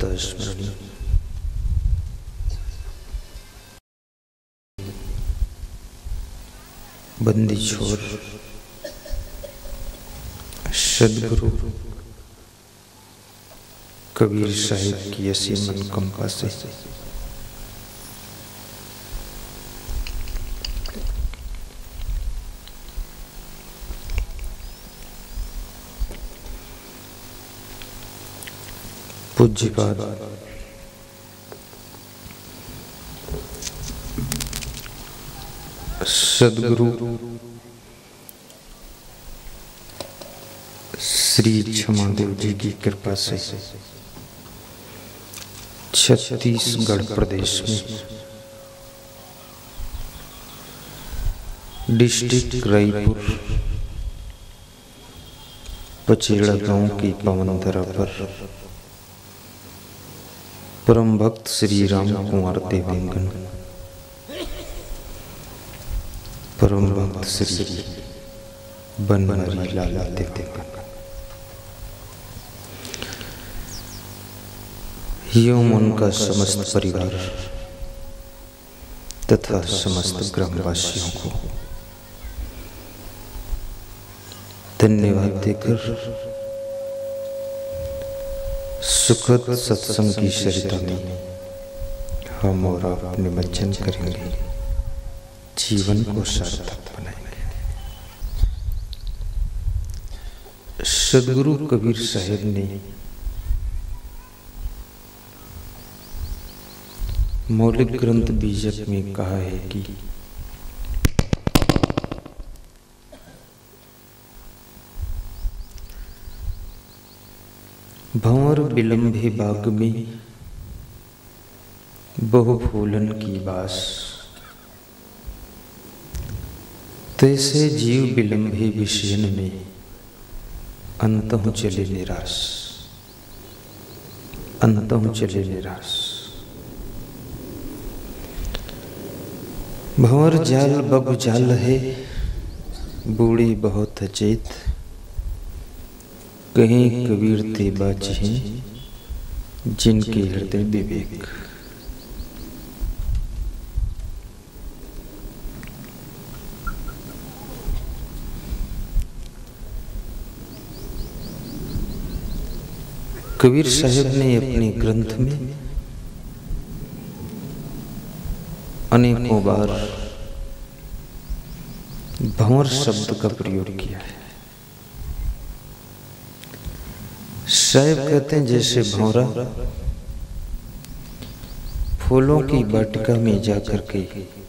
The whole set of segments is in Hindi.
भक्त स्मरणीय बंदी छोर सदगुरु कबीर साहिब की ऐसी मन कंपा से पूज्यपाद सदगुरु श्री क्षमादेव जी की कृपा से छत्तीसगढ़ प्रदेश में डिस्ट्रिक्ट रायपुर पचेड़ा गांव की पावन धरा पर परम भक्त श्री राम कुमार देवांगन परम भक्त श्री बनवारी लाल देवांगन एवं उनका समस्त परिवार तथा समस्त ग्रामवासियों को धन्यवाद देकर सुखद सत्संग की सरिता में हम और आप निमज्जन करेंगे, जीवन को सार्थक बनाएंगे। सदगुरु कबीर साहिब ने मौलिक ग्रंथ बीजक में कहा है कि भंवर विलंबे बाग में बहु फूलन की बास, तैसे जीव विलंबे विषयन में अंतः चले निराश, अंतः चले निराश। भंवर जाल बब जाल है, बूढ़ी बहुत अचेत, कहीं कबीर ते बाज हैं जिनके हृदय विवेक। कबीर साहब ने अपने ग्रंथ में अनेकों बार भंवर शब्द का प्रयोग किया है। साहब कहते हैं जैसे भंवरा फूलों की वाटिका में जाकर के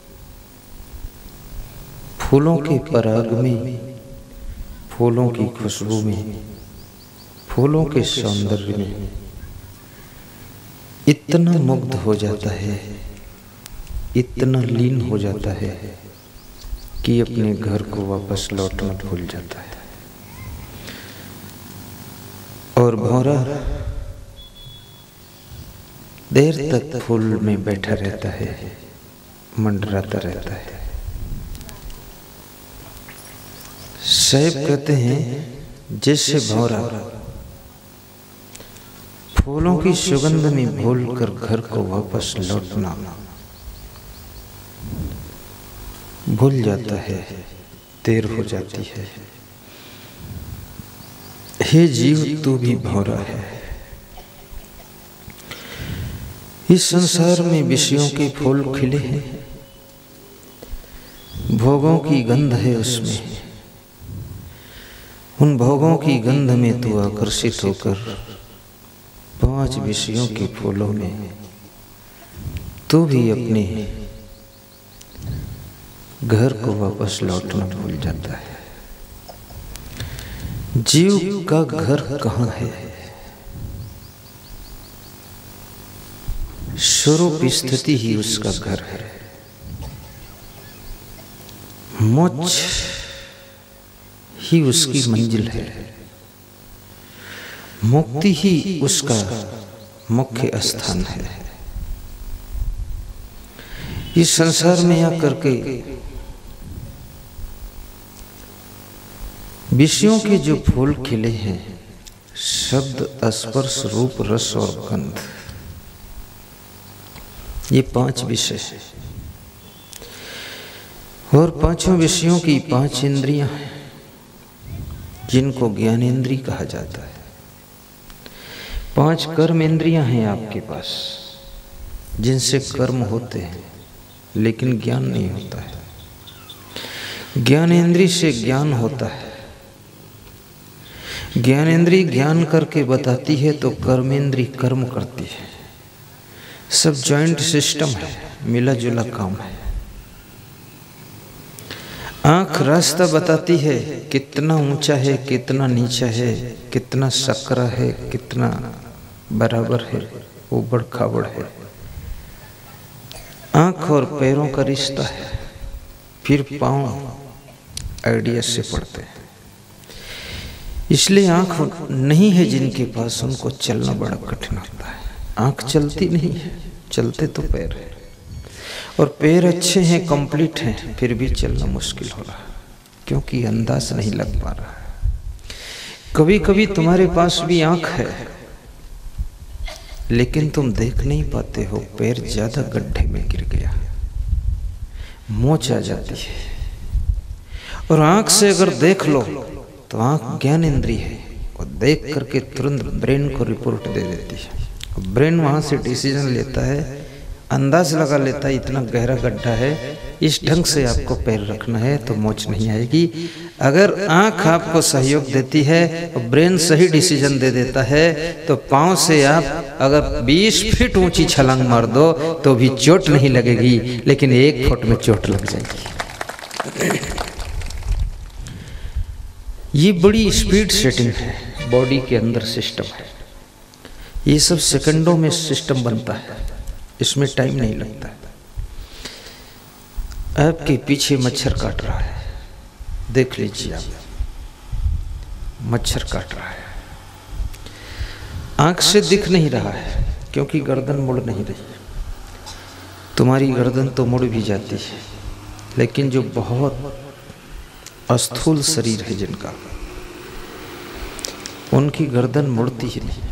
फूलों के पराग में, फूलों की खुशबू में, फूलों के सौंदर्य में इतना मुग्ध हो जाता है, इतना लीन हो जाता है कि अपने घर को वापस लौटना भूल जाता है। और भंवरा देर तक फूल में बैठा रहता है, मंडराता रहता है। साहब कहते हैं जैसे भंवरा फूलों की सुगंध में भूलकर घर को वापस लौटना भूल जाता है, देर हो जाती है। हे जीव तू भी भंवरा है। इस संसार में विषयों के फूल खिले हैं, भोगों की गंध है उसमें। उन भोगों की गंध में तू आकर्षित होकर 5 विषयों के फूलों में तू भी अपने घर को वापस लौटना भूल जाता है। जीव का घर कहाँ है? स्वरूप स्थिति ही उसका घर है। मोक्ष ही उसकी मंजिल है, मुक्ति ही उसका मुख्य स्थान है। इस संसार में आकर के विषयों के जो फूल खिले हैं, शब्द, स्पर्श, रूप, रस और गंध, ये 5 विषय हैं और पांचों विषयों की 5 इंद्रियां हैं जिनको ज्ञानेंद्रिय कहा जाता है। 5 कर्म इंद्रियां हैं आपके पास जिनसे कर्म होते हैं लेकिन ज्ञान नहीं होता है। ज्ञानेंद्रिय से ज्ञान होता है। ज्ञानेंद्रिय ज्ञान करके बताती है तो कर्मेंद्रिय कर्म करती है। सब जॉइंट सिस्टम है, मिला जुला काम है। आंख रास्ता बताती है कितना ऊंचा है, कितना नीचा है, कितना सकरा है, कितना बराबर है, ऊबड़ खाबड़ है। आंख और पैरों का रिश्ता है। फिर पांव आइडिया से पड़ते हैं। इसलिए आंख नहीं है जिनके पास, उनको चलना बड़ा कठिन होता है। आंख चलती नहीं है, चलते तो पैर है, और पैर अच्छे हैं, कंप्लीट हैं, फिर भी चलना मुश्किल हो रहा है क्योंकि अंदाज नहीं लग पा रहा है। कभी कभी तुम्हारे पास भी आंख है लेकिन तुम देख नहीं पाते हो, पैर ज्यादा गड्ढे में गिर गया, मोच आ जाती है। और आंख से अगर देख लो तो आंख ज्ञान इंद्रिय है और देख करके तुरंत ब्रेन को रिपोर्ट दे देती है। ब्रेन वहां से डिसीजन लेता है, अंदाज लगा लेता है इतना गहरा गड्ढा है, इस ढंग से आपको पैर रखना है तो मोच नहीं आएगी। अगर आंख आपको सहयोग देती है और ब्रेन सही डिसीजन दे देता है तो पांव से आप अगर 20 फीट ऊंची छलांग मार दो तो भी चोट नहीं लगेगी, लेकिन 1 फुट में चोट लग जाएगी। ये बड़ी स्पीड सेटिंग है, बॉडी के अंदर सिस्टम है। ये सब सेकंडों में सिस्टम बनता है, इसमें टाइम नहीं लगता। आपके पीछे मच्छर काट रहा है, देख लीजिए आप, मच्छर काट रहा है। आंख से दिख नहीं रहा है क्योंकि गर्दन मुड़ नहीं रही। तुम्हारी गर्दन तो मुड़ भी जाती है, लेकिन जो बहुत अस्थूल शरीर है जिनका, उनकी गर्दन मुड़ती ही नहीं।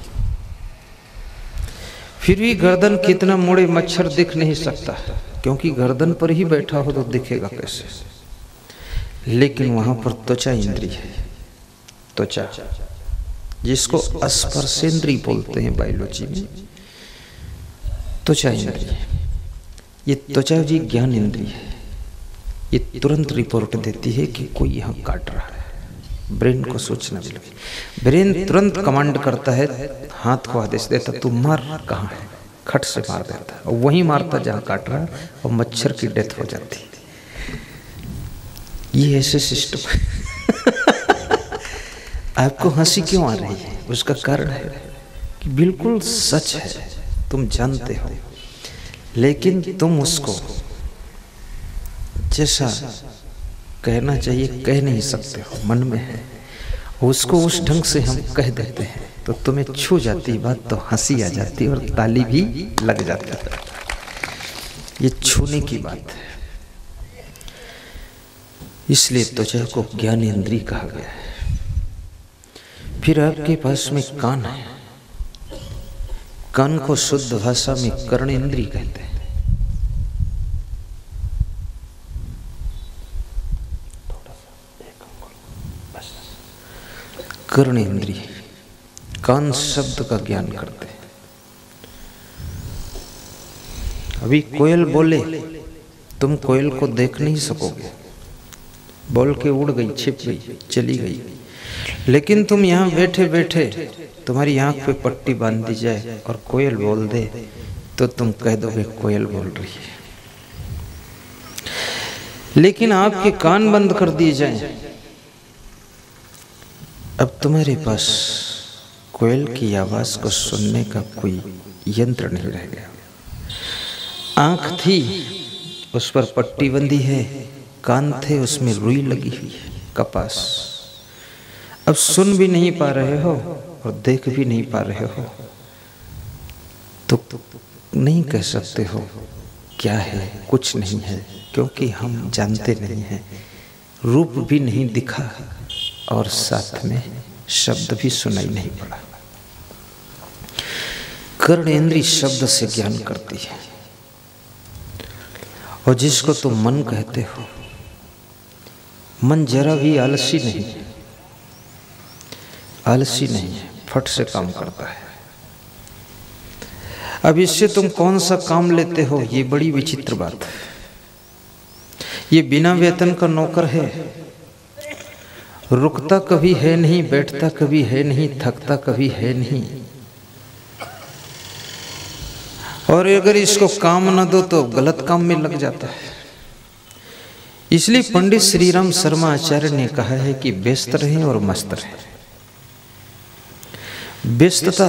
फिर भी गर्दन कितना मुड़े मच्छर दिख नहीं सकता क्योंकि गर्दन पर ही बैठा हो तो दिखेगा कैसे। लेकिन वहां पर त्वचा इंद्रिय है, त्वचा जिसको स्पर्शेंद्रिय बोलते हैं बायोलॉजी में, त्वचा इंद्रिय। ये त्वचा जी ज्ञान इंद्रिय है। ये तुरंत रिपोर्ट देती है कि कोई यहाँ काट रहा है। ब्रेन को सोचना भी लगे, ब्रेन तुरंत कमांड करता है, हाथ को आदेश देता तू मार, कहाँ है, खट से मार देता है और वहीं मारता जहाँ काट रहा है और मच्छर की डेथ हो जाती है। ये ऐसे सिस्टम है। आपको हंसी क्यों आ रही है? उसका कारण है कि बिल्कुल सच है, तुम जानते हो, लेकिन तुम उसको जैसा कहना चाहिए कह नहीं सकते हो, मन में है, उसको उस ढंग से हम कह देते हैं तो तुम्हें छू जाती बात, तो हंसी आ जाती और ताली भी लग जाती है। ये छूने की बात है। इसलिए त्वचा को ज्ञान इंद्रिय कहा गया है। फिर आपके पास में कान है। कान को शुद्ध भाषा में कर्ण इंद्रिय कहते हैं। कर्ण इंद्रिय, कान शब्द का ज्ञान करते हैं। अभी कोयल बोले, तुम कोयल को देख नहीं सकोगे, बोल के उड़ गई, छिप गई, चली गई। लेकिन तुम यहाँ बैठे बैठे तुम्हारी आंख पे पट्टी बांध दी जाए और कोयल बोल दे तो तुम कह दोगे कोयल बोल रही है। लेकिन आपके कान बंद कर दिए जाए, अब तुम्हारे पास कोयल की आवाज को सुनने का कोई यंत्र नहीं रह गया। आंख थी, उस पर पट्टी बंधी है, कान थे, उसमें रुई लगी हुई है, कपास। अब सुन भी नहीं पा रहे हो और देख भी नहीं पा रहे हो तो नहीं कह सकते हो क्या है, कुछ नहीं है, क्योंकि हम जानते नहीं हैं। रूप भी नहीं दिखा और साथ में शब्द भी सुनाई नहीं पड़ा। कर्णेंद्रिय शब्द से ज्ञान करती है। और जिसको तुम मन कहते हो, मन जरा भी आलसी नहीं है, आलसी नहीं है, फट से काम करता है। अब इससे तुम कौन सा काम लेते हो, ये बड़ी विचित्र बात है। ये बिना वेतन का नौकर है, रुकता कभी है नहीं, बैठता कभी है नहीं, थकता कभी है नहीं। और अगर इसको काम न दो तो गलत काम में लग जाता है। इसलिए पंडित श्री राम शर्मा आचार्य ने कहा है कि व्यस्त रहें और मस्त रहें। व्यस्तता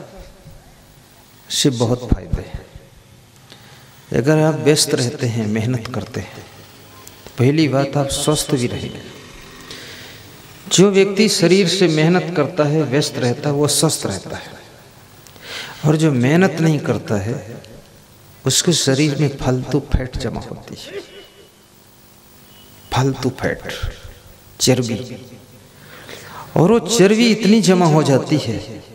से बहुत फायदे हैं। अगर आप व्यस्त रहते हैं, मेहनत करते हैं, पहली बात आप स्वस्थ भी रहेंगे। जो व्यक्ति शरीर से मेहनत करता है, व्यस्त रहता है, वो स्वस्थ रहता है। और जो मेहनत नहीं करता है, उसके शरीर में फालतू फैट जमा होती है, फालतू फैट, चर्बी। और वो चर्बी इतनी जमा हो जाती है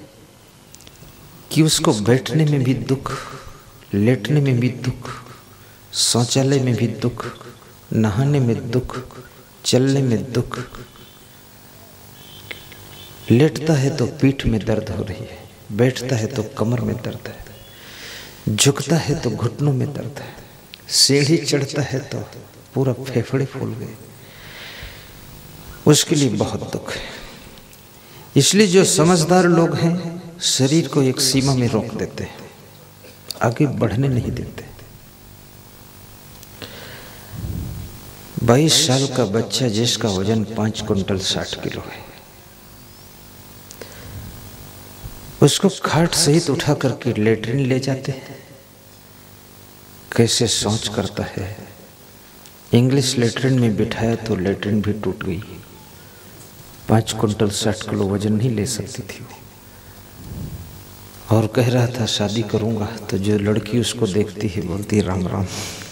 कि उसको बैठने में भी दुख, लेटने में भी दुख, शौचालय में भी दुख, नहाने में दुख, चलने में दुख। लेटता है तो पीठ में दर्द हो रही है, बैठता है तो कमर में दर्द है, झुकता है तो घुटनों में दर्द है, सीढ़ी चढ़ता है तो पूरा फेफड़े फूल गए। उसके लिए बहुत दुख है। इसलिए जो समझदार लोग हैं, शरीर को एक सीमा में रोक देते हैं, आगे बढ़ने नहीं देते। 22 साल का बच्चा जिसका वजन 5 कुंटल 60 किलो है, उसको खाट सहित उठा करके लेटरिन ले जाते हैं। कैसे सोच करता है। इंग्लिश लेटरिन में बिठाया तो लेटरिन भी टूट गई। 5 कुंटल 60 किलो वजन नहीं ले सकती थी वो। और कह रहा था शादी करूंगा, तो जो लड़की उसको देखती है बोलती राम राम।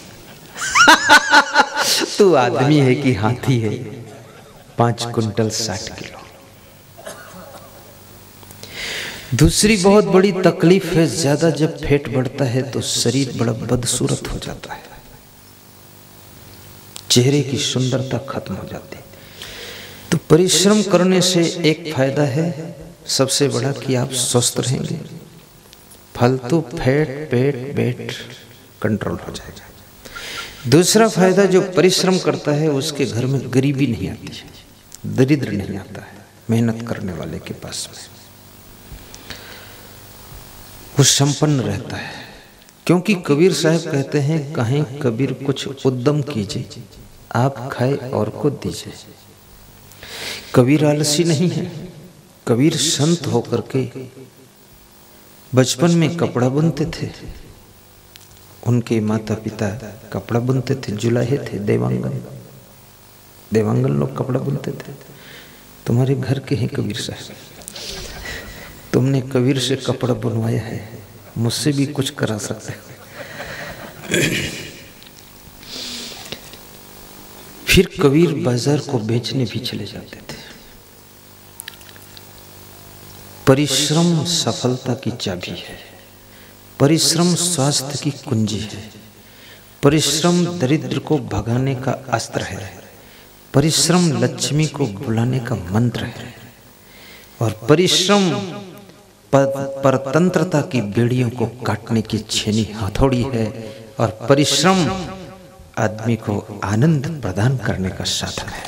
तू आदमी है कि हाथी है। 5 कुंटल 60 किलो। दूसरी बहुत बड़ी तकलीफ है, ज्यादा जब फैट बढ़ता है तो शरीर बड़ा बदसूरत हो जाता है, चेहरे की सुंदरता खत्म हो जाती है। तो परिश्रम करने से एक फायदा है सबसे बड़ा कि आप स्वस्थ रहेंगे, फालतू फैट पेट वेट कंट्रोल हो जाएगा। दूसरा फायदा, जो परिश्रम करता है उसके घर में गरीबी नहीं आती है, दरिद्र नहीं आता है। मेहनत करने वाले के पास में वो संपन्न रहता है। क्योंकि कबीर साहब कहते हैं, कहें कबीर कुछ उद्यम कीजिए, आप खाए और को दीजिए। कबीर आलसी नहीं है। कबीर संत होकर के बचपन में कपड़ा बुनते थे। उनके माता पिता कपड़ा बुनते थे, जुलाहे थे, देवांगन लोग कपड़ा बुनते थे। तुम्हारे घर के हैं कबीर साहब, तुमने कबीर से कपड़ा बुनवाया है, मुझसे भी कुछ करा सकते हो। फिर कबीर बाजार को बेचने भी चले जाते थे। परिश्रम सफलता की चाबी है, परिश्रम स्वास्थ्य की कुंजी है, परिश्रम दरिद्र को भगाने का अस्त्र है, परिश्रम लक्ष्मी को बुलाने का मंत्र है, और परिश्रम परतंत्रता की बेड़ियों को काटने की छेनी हथौड़ी है, और परिश्रम आदमी को आनंद प्रदान करने का साधन है।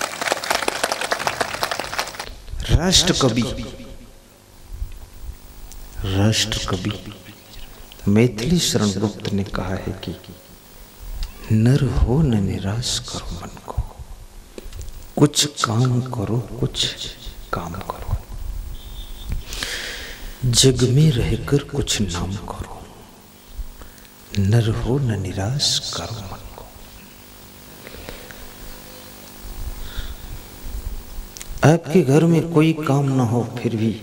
राष्ट्र कवि मैथिली शरण गुप्त ने कहा है कि नर हो न निराश करो मन को, कुछ काम करो कुछ काम करो, जग में रहकर कुछ नाम करो, नर हो न निराश करो मन को। आपके घर में कोई काम ना हो, फिर भी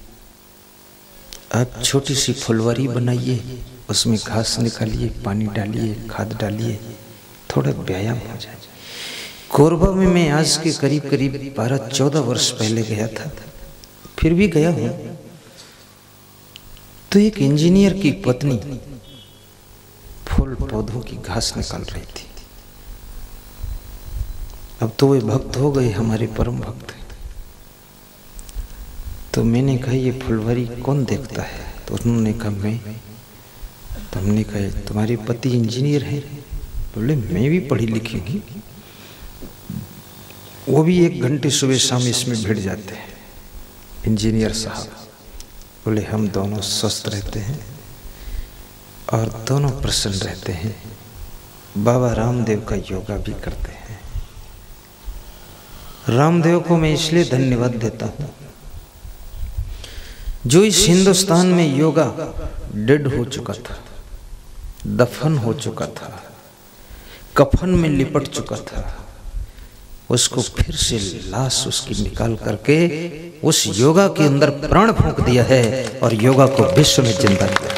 आप छोटी सी फुलवारी बनाइए, उसमें घास निकालिए, पानी डालिए, खाद डालिए, थोड़ा व्यायाम हो जाए। कोरबा में मैं आज के करीब 12-14 वर्ष पहले गया था, फिर भी गया हूं, तो एक इंजीनियर की पत्नी फूल पौधों की घास निकाल रही थी। अब तो वे भक्त हो गए, हमारे परम भक्त। तो मैंने कहा ये फुलवारी कौन देखता है? तो उन्होंने कहा मैं। तो हमने कहा तुम्हारे पति इंजीनियर हैं? बोले मैं भी पढ़ी लिखी हूँ। वो भी 1 घंटे सुबह शाम इसमें भिड़ जाते हैं इंजीनियर साहब। बोले हम दोनों स्वस्थ रहते हैं और दोनों प्रसन्न रहते हैं। बाबा रामदेव का योगा भी करते हैं। रामदेव को मैं इसलिए धन्यवाद देता हूँ जो इस हिंदुस्तान में योगा डेड हो चुका था, दफन हो चुका था, कफन में लिपट चुका था, उसको फिर से लाश उसकी निकाल करके उस योगा के अंदर प्राण फूंक दिया है और योगा को विश्व में जिंदा किया।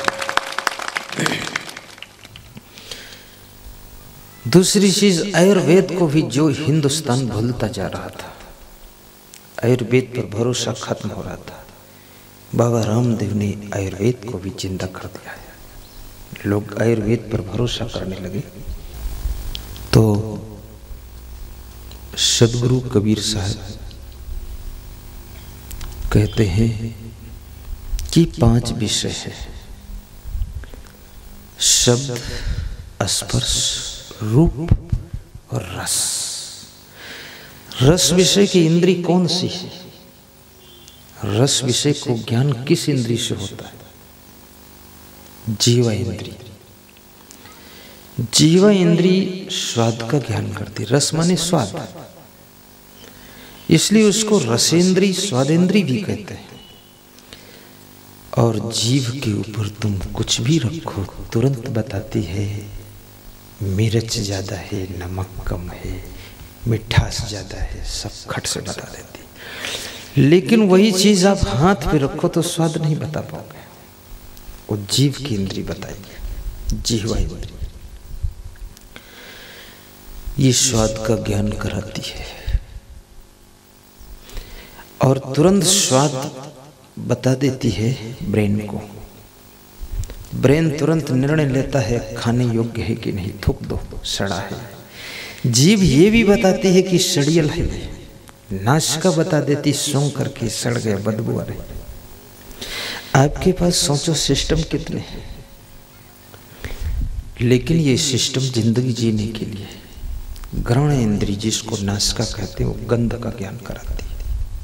दूसरी चीज, आयुर्वेद को भी जो हिंदुस्तान भूलता जा रहा था, आयुर्वेद पर भरोसा खत्म हो रहा था, बाबा रामदेव ने आयुर्वेद को भी जिंदा कर दिया है। लोग आयुर्वेद पर भरोसा करने लगे। तो सदगुरु कबीर साहब कहते हैं कि 5 विषय है: शब्द, स्पर्श, रूप और रस। रस विषय की इंद्री कौन सी है? रस विषय को ज्ञान किस इंद्री से होता है? जीवा इंद्री। जीवा इंद्री स्वाद का ज्ञान करती। रस माने स्वाद, इसलिए उसको रसेंद्री, स्वादेंद्री भी कहते हैं। और जीव के ऊपर तुम कुछ भी रखो तुरंत बताती है मिर्च ज्यादा है, नमक कम है, मिठास ज्यादा है, सब खट से बता देती। लेकिन वही चीज आप हाथ पे रखो तो स्वाद नहीं बता पाओगे। वो जीव की इंद्री बताएगी, जीवा इंद्री। ये स्वाद का ज्ञान कराती है और तुरंत स्वाद बता देती है ब्रेन को। ब्रेन तुरंत निर्णय लेता है खाने योग्य है कि नहीं, थूक दो, सड़ा है। जीभ ये भी बताती है कि सड़ियल है। नासिका बता देती सूंघ करके सड़ गया, बदबू आ रही। आपके पास सोचो सिस्टम कितने हैं, लेकिन ये सिस्टम जिंदगी जीने के लिए ग्रहण इंद्री, जिसको नासिका कहते हैं, वो गंध का ज्ञान कराती है।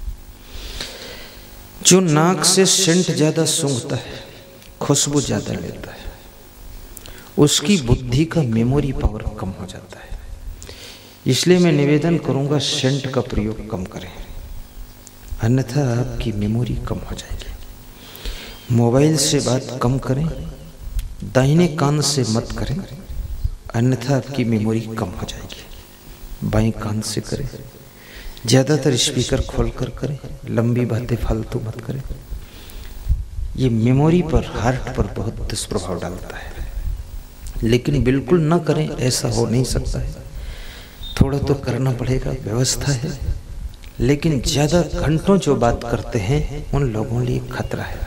जो नाक से सेंट ज्यादा सूंघता है, खुशबू ज्यादा लेता है, उसकी बुद्धि का मेमोरी पावर कम हो जाता है। इसलिए मैं निवेदन करूंगा सेंट का प्रयोग कम करें, अन्यथा आपकी मेमोरी कम हो जाएगी। मोबाइल से बात कम करें, दाहिने कान से मत करें, अन्यथा आपकी मेमोरी कम हो जाएगी। बाएं कान से करें, ज़्यादातर स्पीकर खोलकर करें, लंबी बातें फालतू मत करें। ये मेमोरी पर, हार्ट पर बहुत दुष्प्रभाव डालता है। लेकिन बिल्कुल ना करें ऐसा हो नहीं सकता है, थोड़ा तो करना पड़ेगा, व्यवस्था है। लेकिन ज़्यादा घंटों जो बात करते हैं उन लोगों लिए खतरा है।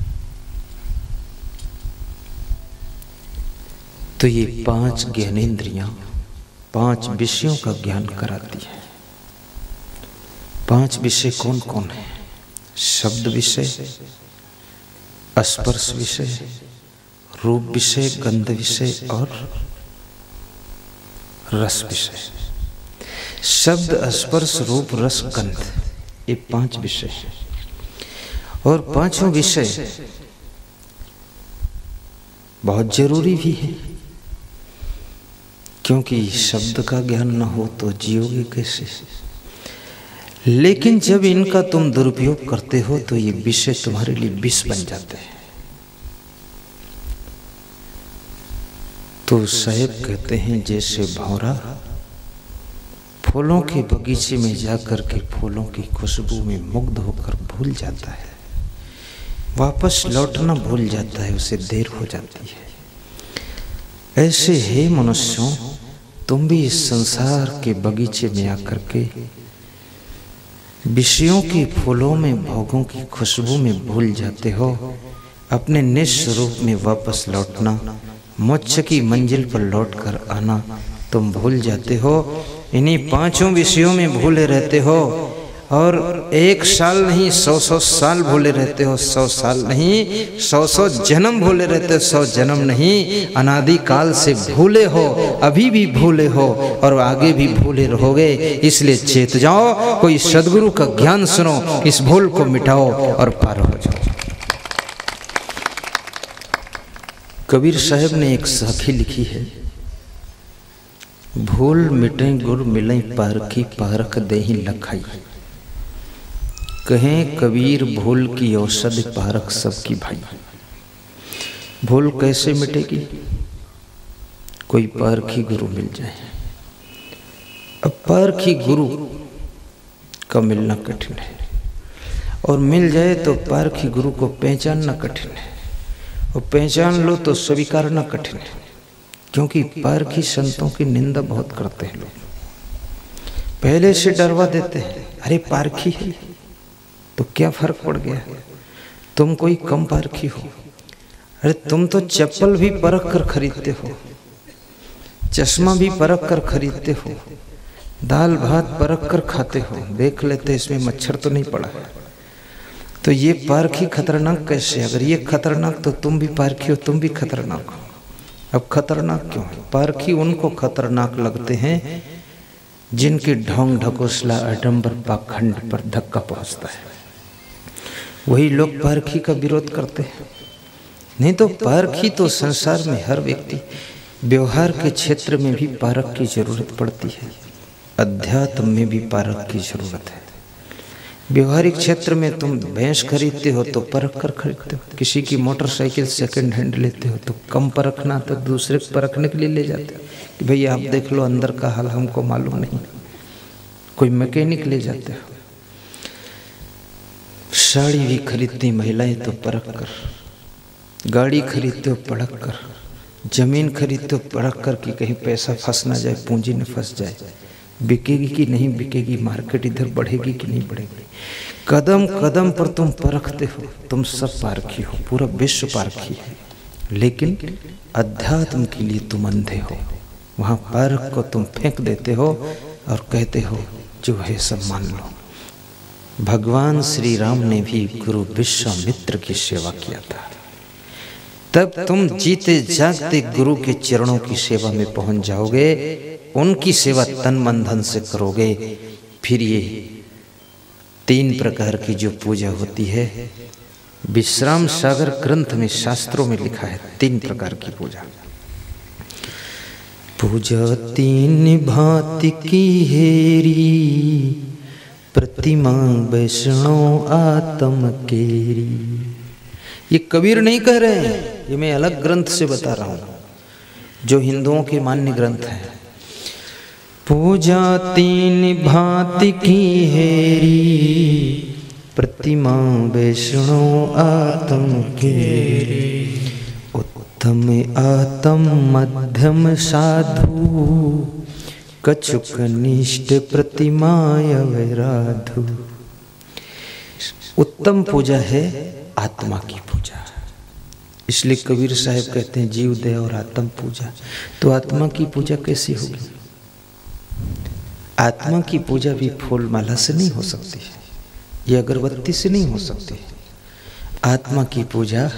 तो ये 5 ज्ञानेंद्रियां 5 विषयों का ज्ञान कराती है। 5 विषय कौन कौन है? शब्द विषय, स्पर्श विषय, रूप विषय, गंध विषय और रस विषय। शब्द, स्पर्श, रूप, रस, गंध, ये 5 विषय है। और 5 विषय बहुत जरूरी भी है, क्योंकि शब्द का ज्ञान न हो तो जियोगे कैसे। लेकिन जब इनका तुम दुरुपयोग करते हो तो ये विषय तुम्हारे लिए विष बन जाते हैं। तो साहेब कहते हैं जैसे भौरा फूलों के बगीचे में जाकर के फूलों की खुशबू में मुग्ध होकर भूल जाता है, वापस लौटना भूल जाता है, उसे देर हो जाती है। ऐसे हे मनुष्यों, तुम भी इस संसार के बगीचे में आकर के विषयों के फूलों में, भोगों की खुशबू में भूल जाते हो। अपने निज स्वरूप में वापस लौटना मोक्ष की मंजिल पर लौटकर आना तुम भूल जाते हो। इन्हीं पांचों विषयों में भूले रहते हो और 1 साल नहीं 100 साल भूले रहते हो। 100 साल नहीं 100 जन्म भूले रहते हो। 100 जन्म नहीं, अनादि काल से भूले हो, अभी भी भूले हो और आगे भी भूले रहोगे। इसलिए चेत जाओ, कोई सदगुरु का ज्ञान सुनो, इस भूल को मिटाओ और पार हो जाओ। कबीर साहब ने एक साखी लिखी है, भूल मिटे गुर मिले पारखी, पारख देहि लखाई। कहें कबीर भूल की औषधि, पारख सबकी भाई। भूल कैसे मिटेगी? कोई पारखी गुरु मिल जाए। अब पारखी गुरु का मिलना कठिन है, और मिल जाए तो पारखी गुरु को पहचानना कठिन है, और पहचान लो तो स्वीकारना कठिन है। क्योंकि पारखी संतों की निंदा बहुत करते हैं लोग, पहले से डरवा देते हैं। अरे पारखी है तो क्या फर्क पड़ गया, तुम कोई कम पारखी हो। अरे तुम तो चप्पल भी परख कर खरीदते हो, चश्मा भी परख कर खरीदते हो, दाल भात परख कर खाते हो, देख लेते इसमें मच्छर तो नहीं पड़ा है। तो ये पारखी खतरनाक कैसे? अगर ये खतरनाक तो तुम भी पारखी हो, तुम भी खतरनाक हो। अब खतरनाक क्यों है? पारखी उनको खतरनाक लगते हैं जिनके ढोंग ढकोसला आडंबर पाखंड पर धक्का पहुंचता है, वही लोग पारखी का विरोध करते हैं। नहीं तो पारखी तो संसार में हर व्यक्ति, व्यवहार के क्षेत्र में भी पारख की जरूरत पड़ती है, अध्यात्म में भी पारख की जरूरत है। व्यवहारिक क्षेत्र में तुम भैंस खरीदते हो तो परख कर खरीदते हो, किसी की मोटरसाइकिल सेकंड हैंड लेते हो तो कम परखना तो दूसरे को परखने के लिए ले जाते हो कि भैया आप देख लो अंदर का हाल, हमको मालूम नहीं। कोई मैकेनिक ले जाते हो। साड़ी भी खरीदती महिलाएं तो परख कर, गाड़ी खरीदते हो परख कर, जमीन खरीदते हो परख कर कि कहीं पैसा फंस ना जाए, पूंजी न फंस जाए, बिकेगी कि नहीं बिकेगी, मार्केट इधर बढ़ेगी कि नहीं बढ़ेगी। कदम कदम पर तुम परखते हो। तुम सब पारखी हो, पूरा विश्व पारखी है, लेकिन अध्यात्म के लिए तुम अंधे हो। वहाँ पारख को तुम फेंक देते हो और कहते हो जो है सब मान लो। भगवान श्री राम ने भी गुरु विश्वामित्र की सेवा किया था। तब तुम जीते जागते गुरु के चरणों की सेवा में पहुंच जाओगे, उनकी सेवा तन मन धन से करोगे। फिर ये 3 प्रकार की जो पूजा होती है, विश्राम सागर ग्रंथ में शास्त्रों में लिखा है 3 प्रकार की पूजा। पूजा 3 भांति की हेरी, प्रतिमा वैष्णव आत्म केरी। ये कबीर नहीं कह रहे हैं, ये मैं अलग ग्रंथ से बता रहा हूं, जो हिंदुओं के मान्य ग्रंथ है। पूजा 3 भांति की हेरी, प्रतिमा वैष्णव आत्म केरी। उत्तम आत्म मध्यम साधु, कछुक निष्ठ प्रतिमाय वैराधु। उत्तम पूजा है आत्मा की पूजा। इसलिए कबीर साहब कहते हैं जीव दया और आत्म पूजा। तो आत्मा की पूजा कैसी होगी? आत्मा की पूजा भी फूल माला से नहीं हो सकती है, ये अगरबत्ती से नहीं हो सकती। आत्मा की पूजा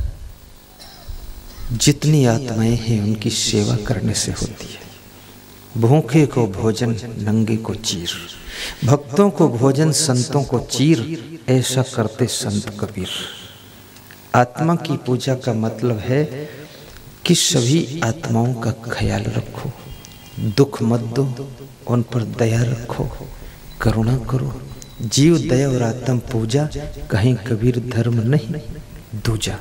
जितनी आत्माएं हैं उनकी सेवा करने से होती है। भूखे को भोजन, नंगे को चीर, भक्तों को भोजन, संतों को चीर, ऐसा करते संत कबीर। आत्मा की पूजा का मतलब है कि सभी आत्माओं का ख्याल रखो, दुख मत दो, उन पर दया रखो, करुणा करो। जीव दया और आत्म पूजा कहीं कबीर धर्म नहीं दूजा।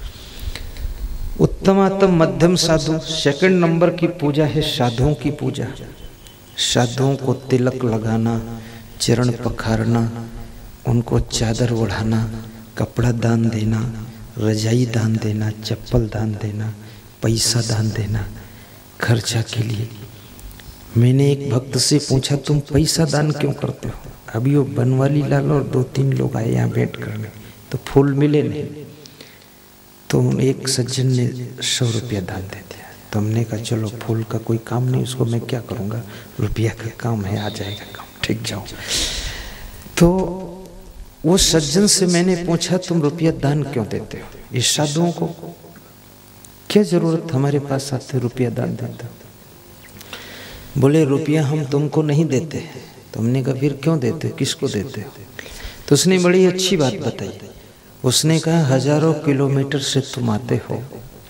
उत्तम आत्म मध्यम साधु, 2 नंबर की पूजा है साधुओं की पूजा। साधुओं को तिलक लगाना, चरण पखारना, उनको चादर ओढ़ाना, कपड़ा दान देना, रजाई दान देना, चप्पल दान देना, पैसा दान देना खर्चा के लिए। मैंने एक भक्त से पूछा तुम पैसा दान क्यों करते हो? अभी वो बनवाली लाल और 2-3 लोग आए यहाँ भेंट करने, तो फूल मिले नहीं। तो एक सज्जन ने 100 रुपया दान दे दिया। तो हमने कहा चलो फूल का कोई काम नहीं, उसको मैं क्या करूँगा, रुपया का काम है, आ जाएगा काम, ठीक जाओ। तो वो सज्जन से मैंने पूछा तुम रुपया दान क्यों देते हो, इस साधुओं को क्या जरूरत हमारे पास आते रुपया दान देते हो? बोले रुपया हम तुमको नहीं देते। तो हमने कहा फिर क्यों देते हो, किसको देते हो? तो उसने बड़ी अच्छी बात बताई। उसने कहा हजारों किलोमीटर से तुम आते हो,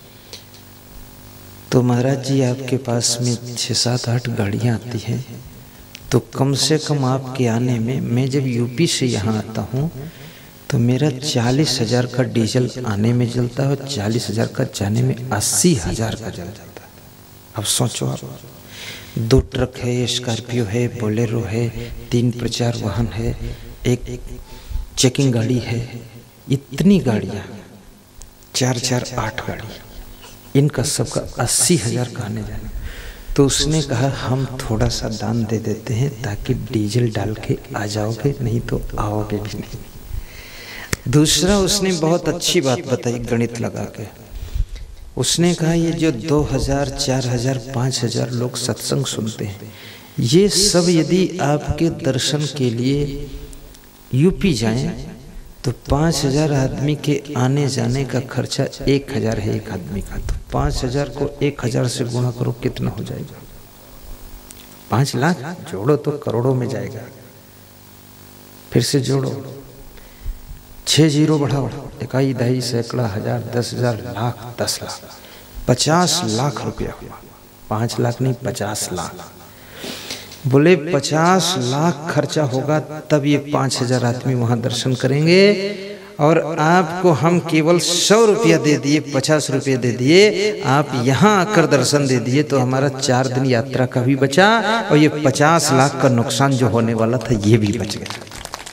तो महाराज जी आपके पास में 6, 7, 8 गाड़ियाँ आती हैं, तो कम से कम आपके आने में, मैं जब यूपी से यहाँ आता हूँ तो मेरा 40,000 का डीजल आने में जलता है और 40,000 का जाने में 80,000 का जल जाता है। अब सोचो आप, 2 ट्रक है, स्कॉर्पियो है, बोलेरो है, 3 प्रचार वाहन है, एक चेकिंग गाड़ी है, इतनी गाड़ियाँ, 4, 8 गाड़ी, इनका सबका 80,000 का आने जाने। तो उसने कहा हम थोड़ा सा दान दे देते हैं ताकि डीजल डाल के आ जाओगे, नहीं तो आओगे भी नहीं। दूसरा उसने बहुत अच्छी बात बताई गणित लगा के। उसने कहा ये जो 2,000, 4,000, 5,000 लोग सत्संग सुनते हैं, ये सब यदि आपके दर्शन के लिए यूपी जाएं तो 5,000 आदमी के आने जाने का खर्चा 1,000 है एक आदमी का। तो 5,000 को 1,000 से गुणा करो, कितना हो जाएगा? 5 लाख जोड़ो तो करोड़ों में जाएगा। फिर से जोड़ो, 6 जीरो बढ़ाओ, 1, 2, सैकड़ा, 1,000, 10,000, लाख, 10 लाख, 50 लाख रुपया हुआ। 5 लाख नहीं, 50 लाख। बोले 50 लाख खर्चा होगा तब ये 5,000 आदमी वहां दर्शन करेंगे, और आपको हम केवल 100 रुपया दे दिए, 50 रुपये दे दिए, आप यहाँ आकर दर्शन दे दिए, तो हमारा 4 दिन यात्रा का भी बचा और ये 50 लाख का नुकसान जो होने वाला था ये भी बच गया।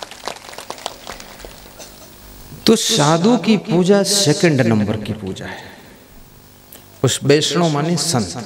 तो साधु की पूजा सेकंड नंबर की पूजा है। उस वैष्णव माने संत।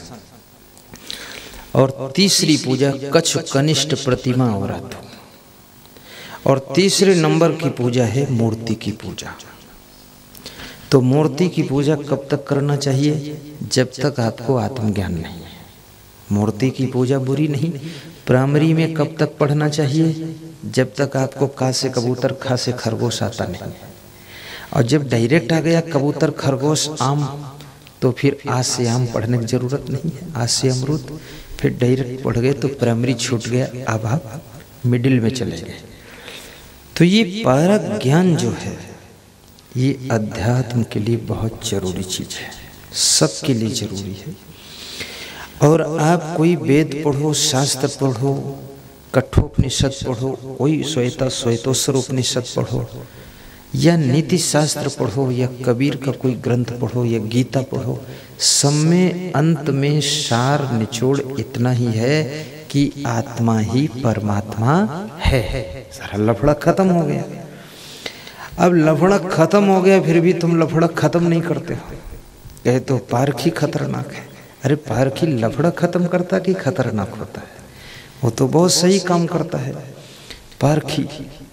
और तीसरी पूजा कच्छ कनिष्ठ प्रतिमा औरत। और तीसरे नंबर की पूजा है मूर्ति की पूजा। तो मूर्ति की पूजा कब तक करना चाहिए? जब तक आपको आत्मज्ञान नहीं है। मूर्ति की पूजा बुरी नहीं। प्राइमरी में कब तक पढ़ना चाहिए? जब तक आपको का से कबूतर, खा से खरगोश आता नहीं। और जब डायरेक्ट आ गया कबूतर, खरगोश, आम, तो फिर आ से आम पढ़ने की जरूरत नहीं है। आ से अमरूद, फिर डायरेक्ट पढ़ गए तो प्राइमरी छूट गया, अब आप मिडिल में चले गए। तो ये पारक ज्ञान जो है ये अध्यात्म के लिए बहुत जरूरी चीज है, सबके लिए जरूरी है। और आप कोई वेद पढ़ो, शास्त्र पढ़ो, कठोपनिषद पढ़ो, कोई श्वेतोत्तर उपनिषद पढ़ो, या नीति शास्त्र पढ़ो, या कबीर का कोई ग्रंथ पढ़ो, या गीता पढ़ो, सब में अंत में सार निचोड़ इतना ही है कि आत्मा ही परमात्मा है। सारा लफड़ा खत्म हो गया। अब लफड़ा खत्म हो गया, फिर भी तुम लफड़ा खत्म नहीं करते हो। कहे तो पारखी खतरनाक है। अरे पारखी लफड़ा खत्म करता कि खतरनाक होता है? वो तो बहुत सही काम करता है पारखी।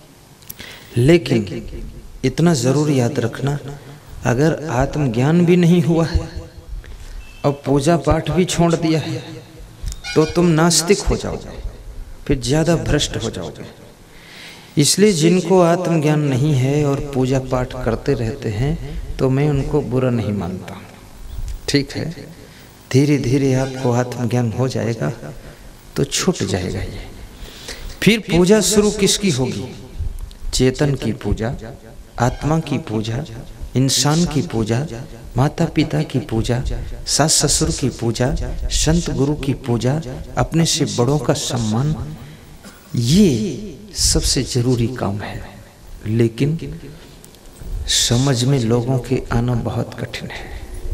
लेकिन इतना जरूर याद रखना, अगर आत्मज्ञान भी नहीं हुआ है और पूजा पाठ भी छोड़ दिया है तो तुम नास्तिक हो जाओगे, फिर ज्यादा भ्रष्ट हो जाओगे। इसलिए जिनको आत्मज्ञान नहीं है और पूजा पाठ करते रहते हैं तो मैं उनको बुरा नहीं मानता। ठीक है, धीरे धीरे आपको आत्मज्ञान हो जाएगा तो छूट जाएगा ये। फिर पूजा शुरू किसकी होगी? चेतन की पूजा, आत्मा की पूजा, इंसान की पूजा, माता पिता की पूजा, सास ससुर की पूजा, संत गुरु की पूजा, अपने से बड़ों का सम्मान, ये सबसे जरूरी काम है। लेकिन समझ में लोगों के आना बहुत कठिन है।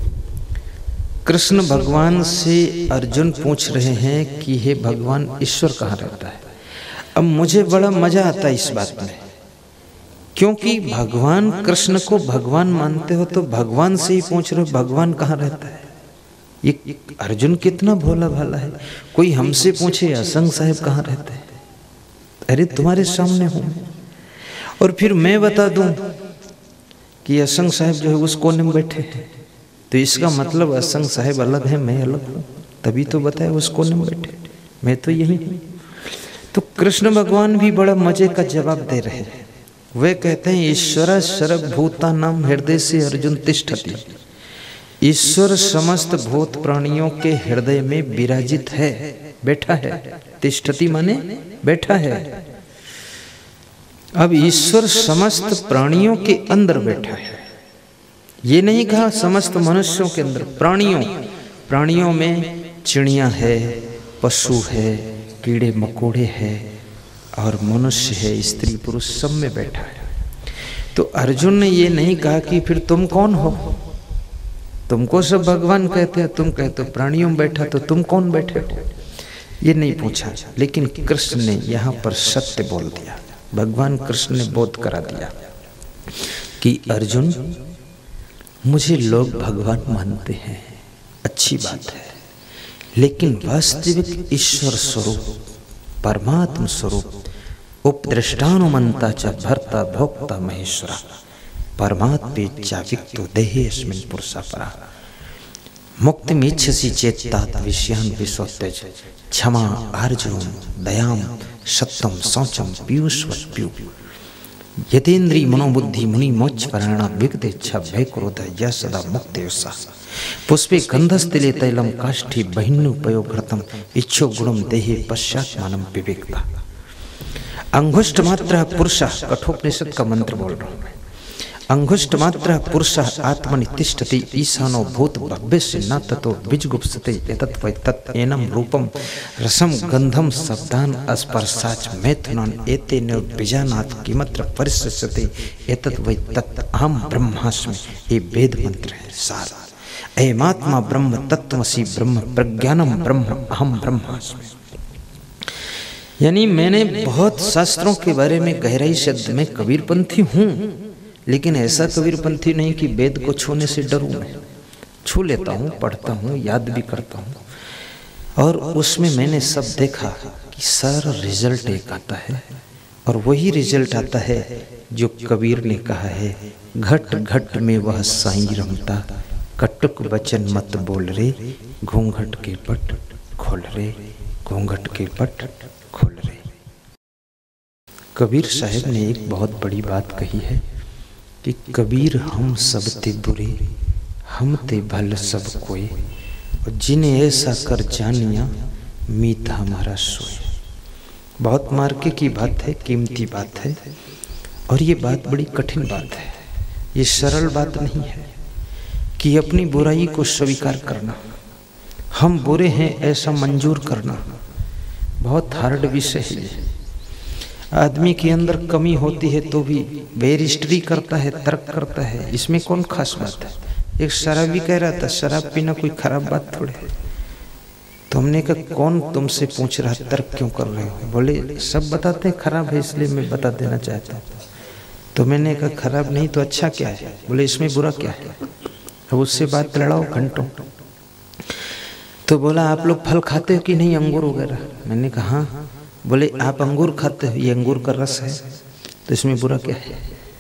कृष्ण भगवान से अर्जुन पूछ रहे हैं कि हे भगवान, ईश्वर कहाँ रहता है? अब मुझे बड़ा मजा आता है इस बात में, क्योंकि भगवान कृष्ण को भगवान मानते हो तो भगवान से ही पूछ रहे हो भगवान कहाँ रहता है। ये अर्जुन कितना भोला भाला है। कोई हमसे पूछे असंग साहब कहाँ रहते हैं, अरे तुम्हारे सामने हूं। और फिर मैं बता दूं कि असंग साहब जो है उस कोने में बैठे हैं, तो इसका मतलब असंग साहब अलग है, मैं अलग हूँ, तभी तो बताया उस कोने में बैठे, मैं तो यही हूँ। तो कृष्ण भगवान भी बड़ा मजे का जवाब दे रहे हैं। वे कहते हैं ईश्वर सर्वभूता नाम हृदय से अर्जुन तिष्ठति। ईश्वर समस्त भूत प्राणियों के हृदय में विराजित है, बैठा है। तिष्ठति माने बैठा है। अब ईश्वर समस्त प्राणियों के अंदर बैठा है, ये नहीं कहा समस्त मनुष्यों के अंदर, प्राणियों में चिड़िया है, पशु है, कीड़े मकोड़े हैं और मनुष्य है, स्त्री पुरुष सब में बैठा है। तो अर्जुन ने ये नहीं कहा कि फिर तुम कौन हो, तुमको सब भगवान कहते हैं, तुम कहते हो प्राणियों में बैठा, तो तुम कौन बैठे हो, ये नहीं पूछा। लेकिन कृष्ण ने यहाँ पर सत्य बोल दिया, भगवान कृष्ण ने बोध करा दिया कि अर्जुन मुझे लोग भगवान मानते हैं, अच्छी बात है, लेकिन वास्तविक ईश्वर स्वरूप परमात्म स्वरूप उपदृष्टानुमंता च भर्ता भोक्ता महेश्वरा परमात्मेच्छा विक्तो देहेऽस्मिन् पुरुषा परा मुक्तिमीच्छसि चेत्तात विषयान् विश्वत्यज क्षमा आर्जवं दयां सत्यं शौचं पीयूषवत्प्यु यतेन्द्रिय मनोबुद्धि मुनि मोक्ष परायणा विगतेच्छा भय क्रोध यः सदा मुक्तियुषा पुष्पे गंधस्तिले तैलम काष्ठी बहिन्नुपयोगृतम इच्छो गुणम देहे पश्चात्मानं विवेकता। अंगुष्ठ मात्र पुरुष, कठोपनिषद का मंत्र बोल रहा हूं मैं। अंगुष्ठ मात्र पुरुष आत्मनि तिष्ठति ईशानो भूत भव्यस्य न ततो विजगुप्सते एतत् वै तत् एनं रूपम रसम गंधम शब्दान स्पर्शाच मैथुनान एतेन बीजानात् किमत्र परिसस्यते एतत् वै तत् अहम ब्रह्मास्मि। ये वेद मंत्र है सार। अयमात्मा ब्रह्म तत्त्वमसि ब्रह्म प्रज्ञानम ब्रह्म अहम ब्रह्मास्मि। यानी मैंने बहुत शास्त्रों के बारे में गहराई शब्द में कबीरपंथी हूँ, लेकिन ऐसा कबीरपंथी नहीं कि वेद को छूने से डरूं। मैं छू लेता हूँ, पढ़ता हूँ, याद भी करता हूँ, और उसमें मैंने सब देखा कि सारा रिजल्ट एक आता है, और वही रिजल्ट आता है जो कबीर ने कहा है, घट घट में वह साईं रमता, कटुक वचन मत बोल रे, घूंघट के पट खोल रे, घूंघट के पट खोल रे। कबीर साहब ने एक बहुत बड़ी बात कही है कि कबीर हम सब ते बुरे, हम ते भल सब कोई, और जिन्हें ऐसा कर जानिया मीत हमारा सोए। बहुत मार्के की बात है, कीमती बात है, और ये बात बड़ी कठिन बात है। ये सरल बात नहीं है कि अपनी बुराई को स्वीकार करना, हम बुरे हैं ऐसा मंजूर करना, बहुत हार्ड विषय है ये। आदमी के अंदर कमी होती है तो भी बैरिस्टरी करता है, तर्क करता है, इसमें कौन खास बात है। एक शराबी कह रहा था शराब पीना कोई खराब बात थोड़ी है। तो हमने कहा कौन तुमसे पूछ रहा, तर्क क्यों कर रहे हो? बोले सब बताते हैं खराब है, इसलिए मैं बता देना चाहता हूँ। तो मैंने कहा खराब नहीं तो अच्छा क्या है? बोले इसमें बुरा क्या है? अब उससे बात लड़ाओ घंटों। तो बोला आप लोग फल खाते हो कि नहीं, अंगूर वगैरह? मैंने कहा हाँ। बोले आप अंगूर खाते हो, ये अंगूर का रस है, तो इसमें बुरा क्या है?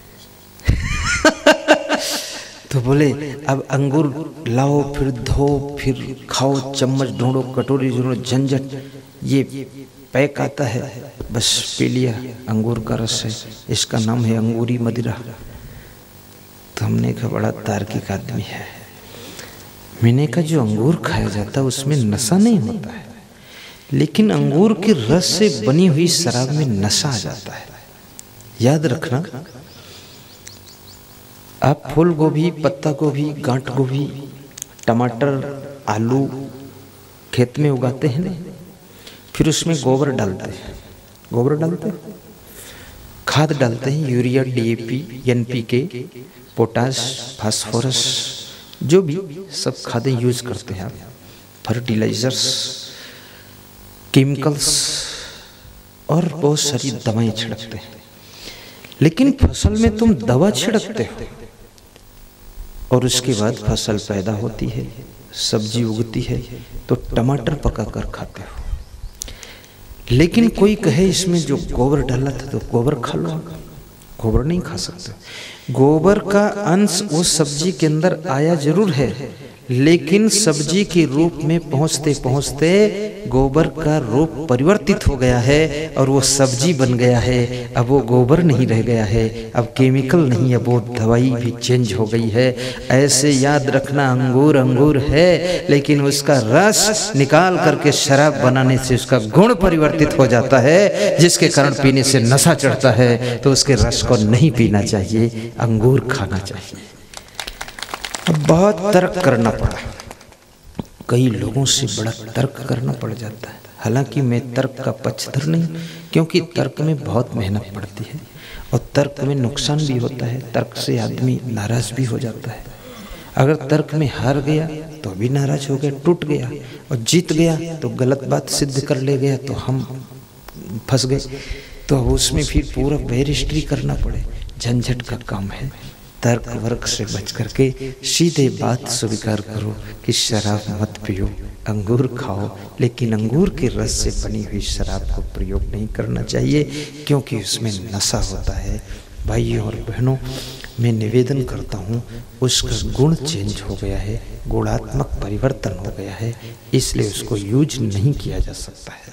तो बोले अब अंगूर लाओ, फिर धो, फिर खाओ, चम्मच ढूंढो, कटोरी ढूंढो, झंझट, ये पैक आता है, बस पी लिया, अंगूर का रस है, इसका नाम है अंगूरी मदिरा। तो हमने कहा बड़ा तार्किक आदमी है। मैंने कहा जो अंगूर खाया जाता है उसमें नशा नहीं होता है, लेकिन अंगूर के रस से बनी हुई शराब में नशा आ जाता है। याद रखना, आप फूल गोभी, पत्ता गोभी, गांठ गोभी, टमाटर, आलू खेत में उगाते हैं ना, फिर उसमें गोबर डालते हैं, गोबर डालते हैं, खाद डालते हैं, urea, DAP, NPK, potash, phosphorus, जो भी सब खादें यूज करते हैं आप, फर्टिलाइजर्स, केमिकल्स और बहुत सारी दवाएं छिड़कते हैं। लेकिन फसल में तुम दवा छिड़कते हो और उसके बाद फसल पैदा होती है, सब्जी उगती है, तो टमाटर पकाकर खाते हो। लेकिन कोई कहे इसमें जो गोबर डाला था तो गोबर खा लो, गोबर नहीं खा सकते। गोबर का अंश उस सब्जी के अंदर आया जरूर है, लेकिन सब्जी के रूप में पहुंचते पहुंचते गोबर का रूप परिवर्तित हो गया है और वो सब्जी बन गया है। अब वो गोबर नहीं रह गया है, अब केमिकल नहीं, अब वो दवाई भी चेंज हो गई है। ऐसे याद रखना, अंगूर अंगूर है, लेकिन उसका रस निकाल करके शराब बनाने से उसका गुण परिवर्तित हो जाता है, जिसके कारण पीने से नशा चढ़ता है। तो उसके रस को नहीं पीना चाहिए, अंगूर खाना चाहिए। अब बहुत तर्क करना पड़ा, कई लोगों से बड़ा तर्क करना पड़ जाता है। हालांकि मैं तर्क का पक्षधर नहीं, क्योंकि तर्क में बहुत मेहनत पड़ती है और तर्क में नुकसान भी होता है। तर्क से आदमी नाराज भी हो जाता है। अगर तर्क में हार गया तो भी नाराज हो गया, टूट गया, और जीत गया तो गलत बात सिद्ध कर ले गया तो हम फंस गए। तो उसमें फिर पूरा बैरिस्ट्री करना पड़े, झंझट का काम है। तर्क वर्क से बच करके सीधे बात स्वीकार करो कि शराब मत पियो, अंगूर खाओ, लेकिन अंगूर के रस से बनी हुई शराब को प्रयोग नहीं करना चाहिए, क्योंकि उसमें नशा होता है। भाइयों और बहनों, मैं निवेदन करता हूँ, उसका गुण चेंज हो गया है, गुणात्मक परिवर्तन हो गया है, इसलिए उसको यूज नहीं किया जा सकता है।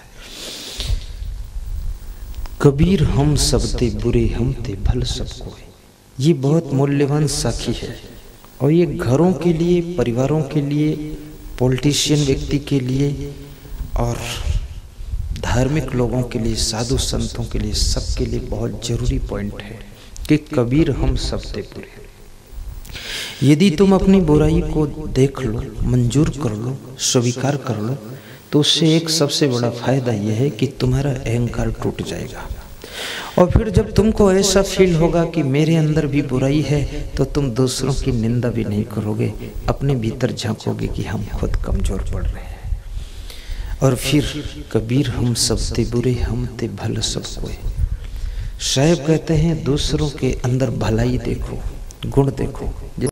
कबीर हम सब ते बुरे, हम ते भल सबको। ये बहुत मूल्यवान साखी है, और ये घरों के लिए, परिवारों के लिए, पॉलिटिशियन व्यक्ति के लिए और धार्मिक लोगों के लिए, साधु संतों के लिए, सबके लिए बहुत जरूरी पॉइंट है कि कबीर हम सब ते बुरे। यदि तुम अपनी बुराई को देख लो, मंजूर कर लो, स्वीकार कर लो, तो उससे एक सबसे बड़ा फायदा यह है कि तुम्हारा अहंकार टूट जाएगा। और फिर जब तुमको ऐसा फील होगा कि मेरे अंदर भी बुराई है, तो तुम दूसरों की निंदा भी नहीं करोगे, अपने भीतर झांकोगे कि हम खुद कमजोर पड़ रहे हैं। और फिर कबीर हम सब ते बुरे, हम ते भल सब कोय। साहब कहते हैं दूसरों के अंदर भलाई देखो, गुण देखो।